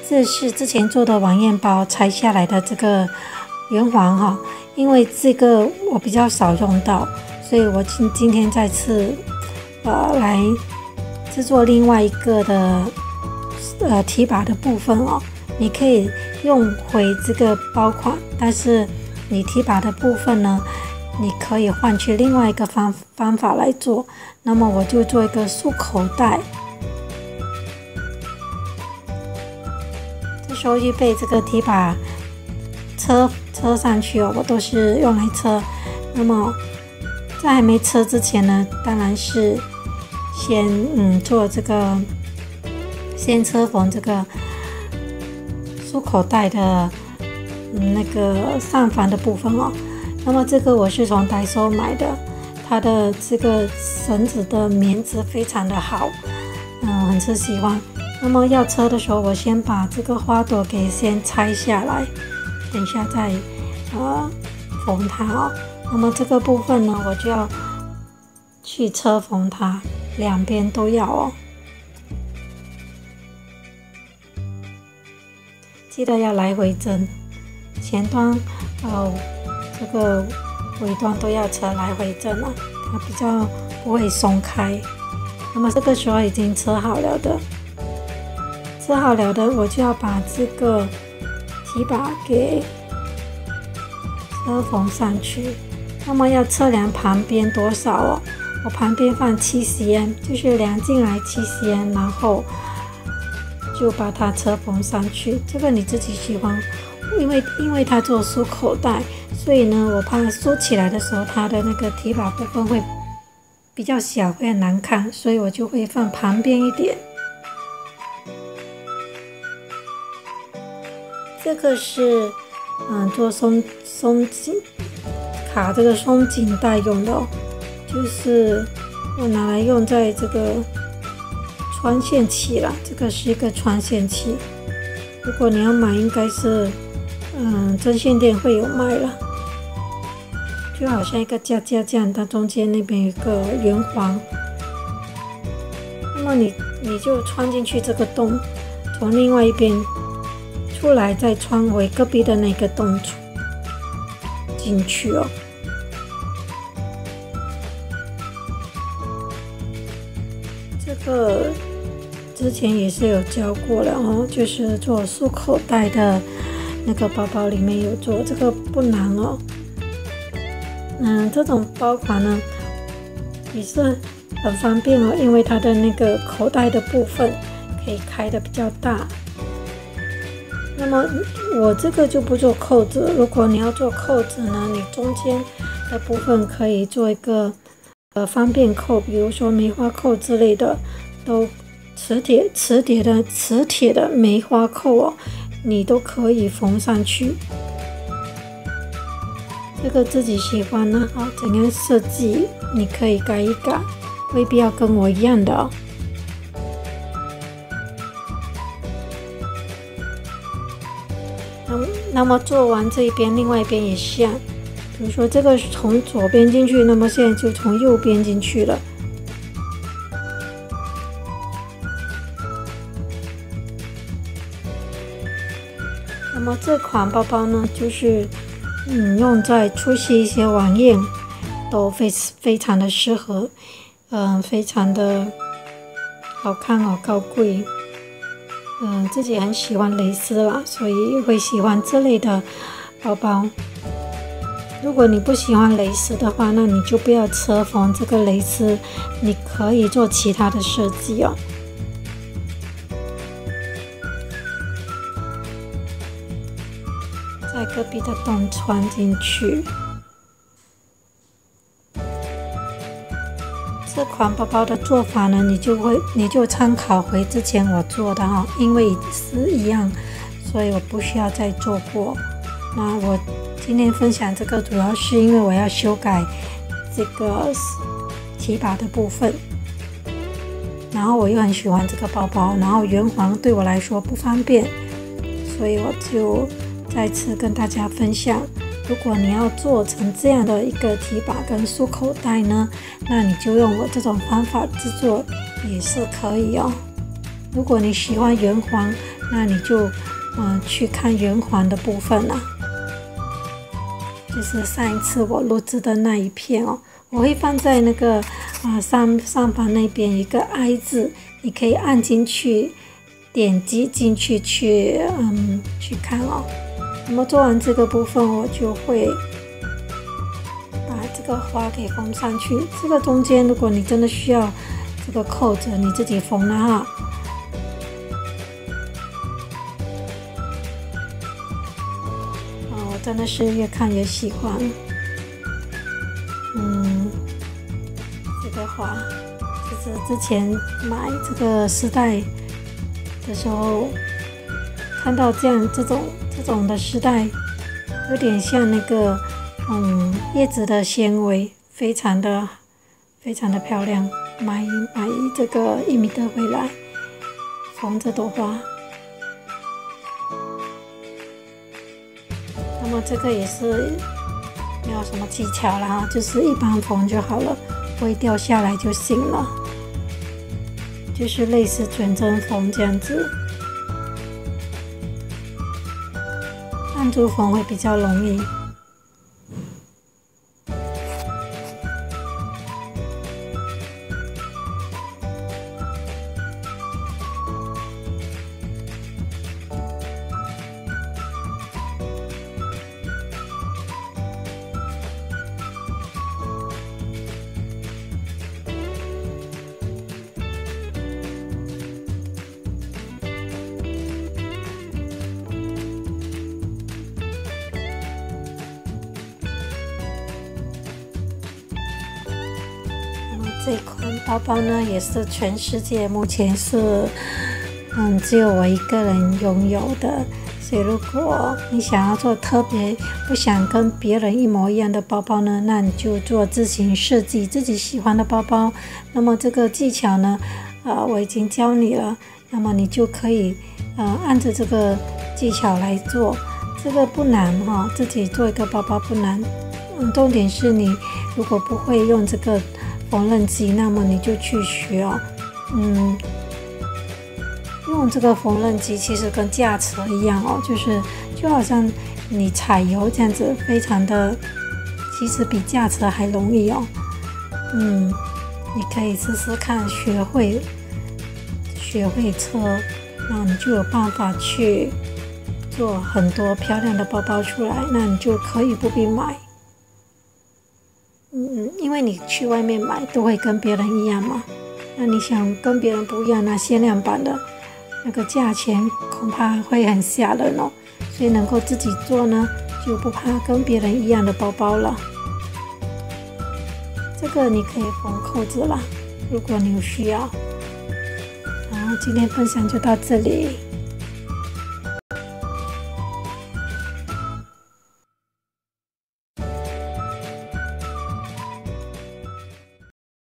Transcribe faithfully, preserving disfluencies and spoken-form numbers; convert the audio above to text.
这是之前做的晚宴包拆下来的这个圆环哈，因为这个我比较少用到，所以我今今天再次呃来制作另外一个的呃提把的部分哦。你可以用回这个包款，但是你提把的部分呢，你可以换去另外一个方方法来做。那么我就做一个束口袋。这时候预备这个提把车车上去哦，我都是用来车。那么在还没车之前呢，当然是先嗯做这个先车缝这个束口袋的、嗯、那个上方的部分哦。那么这个我是从代收买的，它的这个绳子的棉质非常的好，嗯，很是喜欢。那么要车的时候，我先把这个花朵给先拆下来，等一下再呃缝它哦。那么这个部分呢，我就要去车缝它，两边都要哦。记得要来回针，前端呃这个尾端都要车来回针了，它比较不会松开。那么这个时候已经车好了的，车好了的，我就要把这个提把给车缝上去。那么要测量旁边多少哦？我旁边放七十 M， 就是量进来七十 M， 然后就把它车缝上去。这个你自己喜欢，因为因为它做束口袋，所以呢，我怕收起来的时候它的那个提把部分会比较小，会很难看，所以我就会放旁边一点。这个是嗯做松松紧卡这个松紧带用的哦，就是我拿来用在这个穿线器啦，这个是一个穿线器。如果你要买，应该是嗯针线店会有卖了，就好像一个架架这样，它中间那边有一个圆环，那么你你就穿进去这个洞，从另外一边出来，再穿回隔壁的那个洞进去哦。这个之前也是有教过了哦，就是做束口袋的那个包包里面有做，这个不难哦。嗯，这种包款呢也是很方便哦，因为它的那个口袋的部分可以开的比较大。那么我这个就不做扣子，如果你要做扣子呢，你中间的部分可以做一个呃方便扣，比如说梅花扣之类的，都磁铁磁铁的磁铁的梅花扣哦，你都可以缝上去。这个自己喜欢呢，好，怎样设计你可以改一改，未必要跟我一样的哦。那么做完这一边，另外一边也像，比如说这个从左边进去，那么现在就从右边进去了。那么这款包包呢，就是嗯用在出席一些晚宴都非非常的适合，嗯、呃，非常的好看哦，高贵。嗯，自己很喜欢蕾丝啦，所以会喜欢这类的包包。如果你不喜欢蕾丝的话，那你就不要车缝这个蕾丝，你可以做其他的设计哦。在隔壁的洞穿进去。这款包包的做法呢，你就会你就参考回之前我做的哈，因为是一样，所以我不需要再做过。那我今天分享这个，主要是因为我要修改这个提把的部分，然后我又很喜欢这个包包，然后圆环对我来说不方便，所以我就再次跟大家分享。如果你要做成这样的一个提把跟束口袋呢，那你就用我这种方法制作也是可以哦。 如果你喜欢圆环，那你就呃去看圆环的部分啦。就是上一次我录制的那一片哦，我会放在那个啊、呃、上上方那边一个 I 字，你可以按进去，点击进去去嗯去看哦。那么做完这个部分，我就会把这个花给缝上去。这个中间，如果你真的需要这个扣子，你自己缝了哈。哦，我真的是越看越喜欢。嗯，这个花就是之前买这个丝带的时候，看到这样这种这种的丝带，有点像那个嗯叶子的纤维，非常的非常的漂亮。买买这个一米的回来缝这朵花。那么这个也是没有什么技巧啦，就是一般缝就好了，不会掉下来就行了。就是类似卷针缝这样子，按住缝会比较容易。这款包包呢，也是全世界目前是，嗯，只有我一个人拥有的。所以，如果你想要做特别，不想跟别人一模一样的包包呢，那你就做自行设计自己喜欢的包包。那么这个技巧呢，呃，我已经教你了。那么你就可以，呃，按着这个技巧来做。这个不难哈，自己做一个包包不难。嗯，重点是你如果不会用这个缝纫机，那么你就去学哦。嗯，用这个缝纫机其实跟架车一样哦，就是就好像你踩油这样子，非常的，其实比架车还容易哦。嗯，你可以试试看，学会学会车，那你就有办法去做很多漂亮的包包出来，那你就可以不必买。嗯，因为你去外面买都会跟别人一样嘛，那你想跟别人不一样，那限量版的那个价钱恐怕会很吓人哦。所以能够自己做呢，就不怕跟别人一样的包包了。这个你可以缝扣子啦，如果你有需要。好，今天分享就到这里。